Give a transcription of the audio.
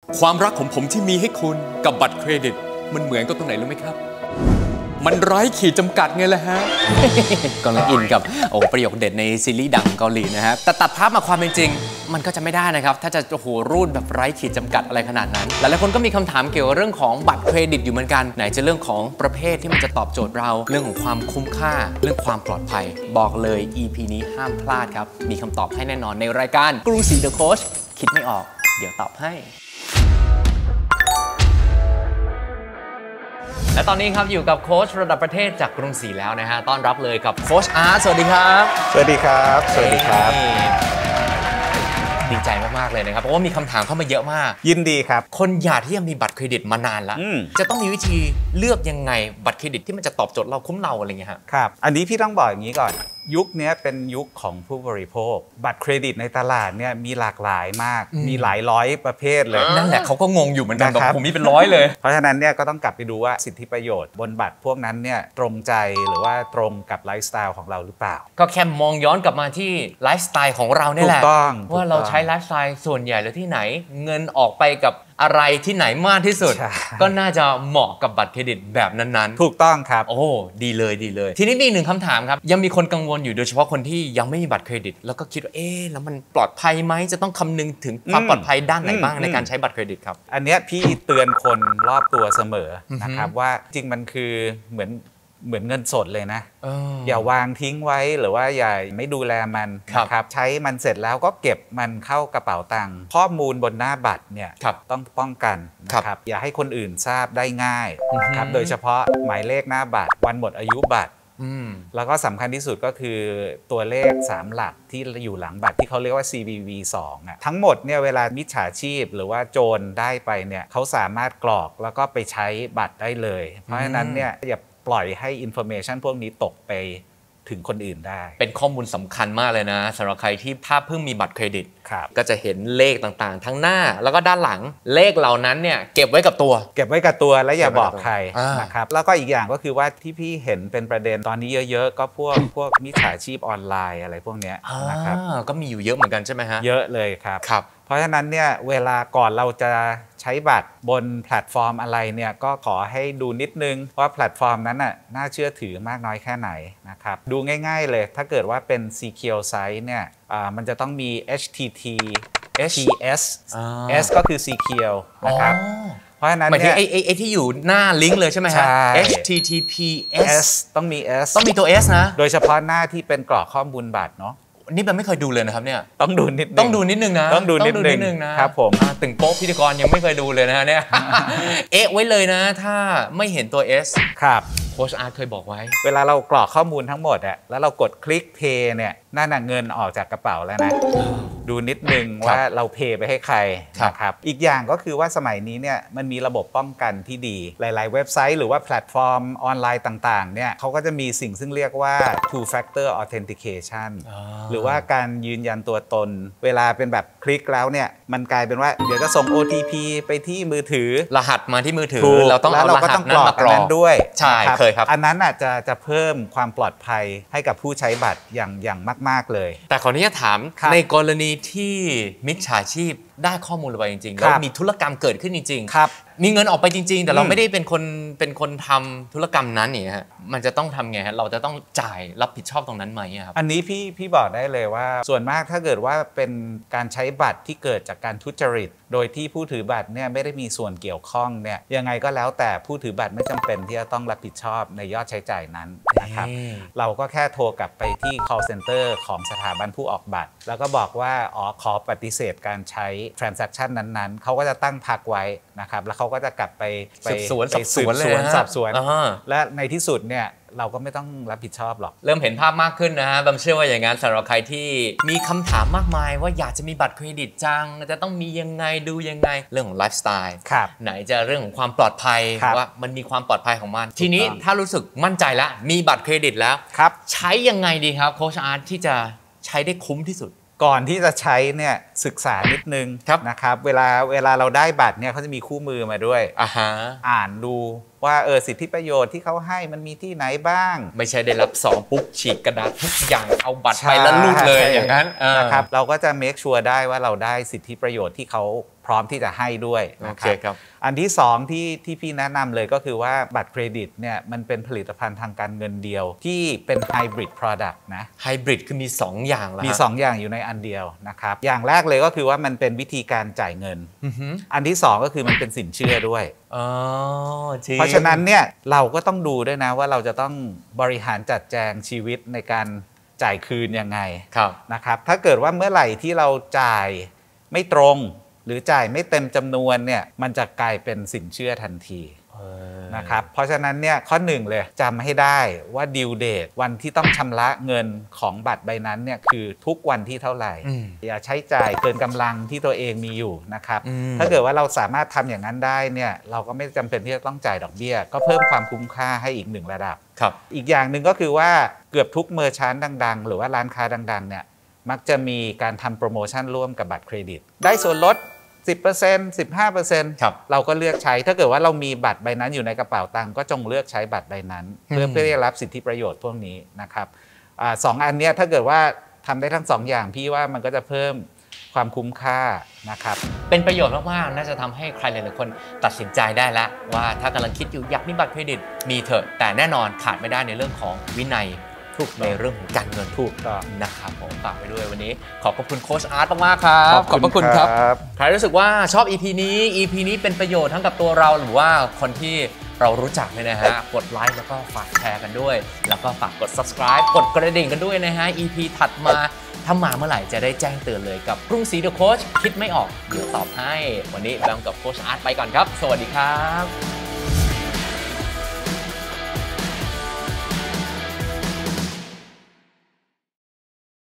ความรักของผมที่มีให้คุณกับบัตรเครดิตมันเหมือนกับตรงไหนรู้ไหมครับมันไร้ขีดจำกัดไงล่ะฮะกำลังอินกับประโยคเด็ดในซีรีส์ดังเกาหลีนะฮะแต่ตัดภาพมาความเป็นจริงมันก็จะไม่ได้นะครับถ้าจะรูดแบบไร้ขีดจำกัดอะไรขนาดนั้นหลายๆคนก็มีคำถามเกี่ยวกับเรื่องของบัตรเครดิตอยู่เหมือนกันไหนจะเรื่องของประเภทที่มันจะตอบโจทย์เราเรื่องของความคุ้มค่าเรื่องความปลอดภัยบอกเลย EP นี้ห้ามพลาดครับมีคำตอบให้แน่นอนในรายการกรุงศรีเดอะโค้ชคิดไม่ออกเดี๋ยวตอบให้และตอนนี้ครับอยู่กับโค้ชระดับประเทศจากกรุงศรีแล้วนะฮะต้อนรับเลยกับโค้ชอาร์ตสวัสดีครับสวัสดีครับสวัสดีครับดีใจมากๆเลยนะครับเพราะว่ามีคำถามเข้ามาเยอะมากยินดีครับคนอยากที่จะมีบัตรเครดิตมานานแล้วจะต้องมีวิธีเลือกยังไงบัตรเครดิตที่มันจะตอบโจทย์เราคุ้มเราอะไรเงี้ยครับอันนี้พี่ต้องบอกอย่างนี้ก่อนยุคนี้เป็นยุคของผู้บริโภคบัตรเครดิตในตลาดเนี่ยมีหลากหลายมากมีหลายร้อยประเภทเลยนั่นแหละเขาก็งงอยู่เหมือนกันแบบผมมีเป็นร้อยเลยเพราะฉะนั้นเนี่ยก็ต้องกลับไปดูว่าสิทธิประโยชน์บนบัตรพวกนั้นเนี่ยตรงใจหรือว่าตรงกับไลฟ์สไตล์ของเราหรือเปล่าก็แค่มองย้อนกลับมาที่ไลฟ์สไตล์ของเราเนี่ยแหละว่าเราใช้ไลฟ์สไตล์ส่วนใหญ่แล้วที่ไหนเงินออกไปกับอะไรที่ไหนมากที่สุดก็น่าจะเหมาะกับบัตรเครดิตแบบนั้นๆถูกต้องครับโอ้ดีเลยดีเลยทีนี้มีหนึ่งคำถามครับยังมีคนกังวลอยู่โดยเฉพาะคนที่ยังไม่มีบัตรเครดิตแล้วก็คิดว่าแล้วมันปลอดภัยไหมจะต้องคำนึงถึงความปลอดภัยด้านไหนบ้างในการใช้บัตรเครดิตครับอันนี้พี่เตือนคนรอบตัวเสมอนะครับว่าจริงมันคือเหมือนเงินสดเลยนะอย่าวางทิ้งไว้หรือว่าอย่าไม่ดูแลมันนะครับใช้มันเสร็จแล้วก็เก็บมันเข้ากระเป๋าตังค์ข้อมูลบนหน้าบัตรเนี่ยต้องป้องกันนะครับอย่าให้คนอื่นทราบได้ง่ายนะครับโดยเฉพาะหมายเลขหน้าบัตรวันหมดอายุบัตรแล้วก็สำคัญที่สุดก็คือตัวเลข3หลักที่อยู่หลังบัตรที่เขาเรียกว่า CVV 2ทั้งหมดเนี่ยเวลามิจฉาชีพหรือว่าโจรได้ไปเนี่ยเขาสามารถกรอกแล้วก็ไปใช้บัตรได้เลยเพราะฉะนั้นเนี่ยอย่าปล่อยให้ information พวกนี้ตกไปถึงคนอื่นได้เป็นข้อมูลสำคัญมากเลยนะสำหรับใครที่ถ้าเพิ่งมีบัตรเครดิตก็จะเห็นเลขต่างๆทั้งหน้าแล้วก็ด้านหลังเลขเหล่านั้นเนี่ยเก็บไว้กับตัวและอย่าบอกใครนะครับแล้วก็อีกอย่างก็คือว่าที่พี่เห็นเป็นประเด็นตอนนี้เยอะๆก็พวกมิจฉาชีพออนไลน์อะไรพวกนี้นะครับก็มีอยู่เยอะเหมือนกันใช่ไหมฮะเยอะเลยครับเพราะฉะนั้นเนี่ยเวลาก่อนเราจะใช้บัตรบนแพลตฟอร์มอะไรเนี่ยก็ขอให้ดูนิดนึงว่าแพลตฟอร์มนั้นน่าเชื่อถือมากน้อยแค่ไหนนะครับดูง่ายๆเลยถ้าเกิดว่าเป็น Secure Site เนี่ยมันจะต้องมี HTTPS S ก็คือ Secure นะครับเพราะฉะนั้นเนี่ยไอ้ที่อยู่หน้าลิงก์เลยใช่ไหมฮะ HTTPS ต้องมี S ต้องมีตัว S นะโดยเฉพาะหน้าที่เป็นกรอกข้อมูลบัตรเนาะนี่มันไม่เคยดูเลยนะครับเนี่ยต้องดูนิดนึงนะต้องดูนิดนึงนะครับผมตึงโป๊ะพิธีกรยังไม่เคยดูเลยนะฮะเนี่ยไว้เลยนะถ้าไม่เห็นตัว S ครับโค้ชอาร์ตเคยบอกไว้เวลาเรากรอกข้อมูลทั้งหมดแล้วเรากดคลิกเพย์เนี่ยนั่นเงินออกจากกระเป๋าแล้วนะดูนิดนึงว่าเราเพย์ไปให้ใครนะครับอีกอย่างก็คือว่าสมัยนี้เนี่ยมันมีระบบป้องกันที่ดีหลายๆเว็บไซต์หรือว่าแพลตฟอร์มออนไลน์ต่างๆเนี่ยเขาก็จะมีสิ่งซึ่งเรียกว่า two factor authentication หรือว่าการยืนยันตัวตนเวลาเป็นแบบคลิกแล้วเนี่ยมันกลายเป็นว่าเดี๋ยวจะส่ง OTP ไปที่มือถือรหัสมาที่มือถือเราต้องเอารหัสนั้นมากรอกด้วยใช่เคยครับอันนั้นจะเพิ่มความปลอดภัยให้กับผู้ใช้บัตรอย่างมากๆเลยแต่ขออนุญาตถามในกรณีที่มิจฉาชีพได้ข้อมูลเราไปจริงๆแล้วมีธุรกรรมเกิดขึ้นจริงๆมีเงินออกไปจริงๆแต่เราไม่ได้เป็นคนทำธุรกรรมนั้นเนี่ยฮะมันจะต้องทำไงฮะเราจะต้องจ่ายรับผิดชอบตรงนั้นไหมครับอันนี้พี่บอกได้เลยว่าส่วนมากถ้าเกิดว่าเป็นการใช้บัตรที่เกิดจากการทุจริตโดยที่ผู้ถือบัตรเนี่ยไม่ได้มีส่วนเกี่ยวข้องเนี่ยยังไงก็แล้วแต่ผู้ถือบัตรไม่จำเป็นที่จะต้องรับผิดชอบในยอดใช้จ่ายนั้นนะครับเราก็แค่โทรกลับไปที่ call center ของสถาบันผู้ออกบัตรแล้วก็บอกว่าขอปฏิเสธการใช้ transaction นั้นๆเขาก็จะตั้งพักไว้นะครับแล้วเขาก็จะกลับไปสืบสวนสอบสวนและในที่สุดเนี่ยเราก็ไม่ต้องรับผิดชอบหรอกเริ่มเห็นภาพมากขึ้นนะฮะผมเชื่อว่าอย่างนั้นสำหรับใครที่มีคำถามมากมายว่าอยากจะมีบัตรเครดิตจังจะต้องมียังไงดูยังไงเรื่องของไลฟ์สไตล์ไหนจะเรื่องของความปลอดภัยว่ามันมีความปลอดภัยของมันทีนี้ถ้ารู้สึกมั่นใจแล้วมีบัตรเครดิตแล้วใช้ยังไงดีครับโค้ชอาร์ตที่จะใช้ได้คุ้มที่สุดก่อนที่จะใช้เนี่ยศึกษานิดนึงนะครับเวลาเราได้บัตรเนี่ยเขาจะมีคู่มือมาด้วยอ่านดูว่าสิทธิประโยชน์ที่เขาให้มันมีที่ไหนบ้างไม่ใช่ได้รับ2ปุ๊บฉีกกระดาษทุกอย่างเอาบัตรไปแล้วรูดเลยอย่างนั้นนะครับเราก็จะ make sure ได้ว่าเราได้สิทธิประโยชน์ที่เขาพร้อมที่จะให้ด้วยนะครับอันที่2ที่พี่แนะนำเลยก็คือว่าบัตรเครดิตเนี่ยมันเป็นผลิตภัณฑ์ทางการเงินเดียวที่เป็นไฮบริด product นะไฮบริดคือมี2อย่างแล้วมี2อย่างอยู่ในอันเดียวนะครับอย่างแรกเลยก็คือว่ามันเป็นวิธีการจ่ายเงินอันที่2ก็คือมันเป็นสินเชื่อด้วยเพราะฉะนั้นเนี่ยเราก็ต้องดูด้วยนะว่าเราจะต้องบริหารจัดแจงชีวิตในการจ่ายคืนยังไงนะครับถ้าเกิดว่าเมื่อไหร่ที่เราจ่ายไม่ตรงหรือจ่ายไม่เต็มจำนวนเนี่ยมันจะกลายเป็นสินเชื่อทันทีนะครับเพราะฉะนั้นเนี่ยข้อ1เลยจำให้ได้ว่า due date วันที่ต้องชำระเงินของบัตรใบนั้นเนี่ยคือทุกวันที่เท่าไหร่อย่าใช้จ่ายเกินกำลังที่ตัวเองมีอยู่นะครับถ้าเกิดว่าเราสามารถทำอย่างนั้นได้เนี่ยเราก็ไม่จำเป็นที่จะต้องจ่ายดอกเบี้ยก็เพิ่มความคุ้มค่าให้อีก1ระดับอีกอย่างหนึ่งก็คือว่าเกือบทุกเมอร์ชันต์ดังๆหรือว่าร้านค้าดังๆเนี่ยมักจะมีการทำโปรโมชั่นร่วมกับบัตรเครดิตได้ส่วนลด10% 15% เราก็เลือกใช้ถ้าเกิดว่าเรามีบัตรใบนั้นอยู่ในกระเป๋าตังค์ก็จงเลือกใช้บัตรใบนั้นเพื่อได้รับสิทธิประโยชน์พวกนี้นะครับสองอันนี้ถ้าเกิดว่าทำได้ทั้ง2อย่างพี่ว่ามันก็จะเพิ่มความคุ้มค่านะครับเป็นประโยชน์มากๆน่าจะทำให้ใครหลายๆคนตัดสินใจได้แล้วว่าถ้ากำลังคิดอยู่อยากมีบัตรเครดิตมีเถอะแต่แน่นอนขาดไม่ได้ในเรื่องของวินัยในเรื่องของการเงินถูกต้องนะครับผมฝากไปด้วยวันนี้ขอบคุณโค้ชอาร์ตมากๆครับขอบคุณครับใครรู้สึกว่าชอบ EP นี้เป็นประโยชน์ทั้งกับตัวเราหรือว่าคนที่เรารู้จักเนี่ยนะฮะกดไลค์แล้วก็ฝากแชร์กันด้วยแล้วก็ฝากกด subscribe กดกระดิ่งกันด้วยนะฮะ EP ถัดมาถ้ามาเมื่อไหร่จะได้แจ้งเตือนเลยกับกรุงศรีเดอะโค้ชคิดไม่ออกเดี๋ยวตอบให้วันนี้แบมกับโค้ชอาร์ตไปก่อนครับสวัสดีครับ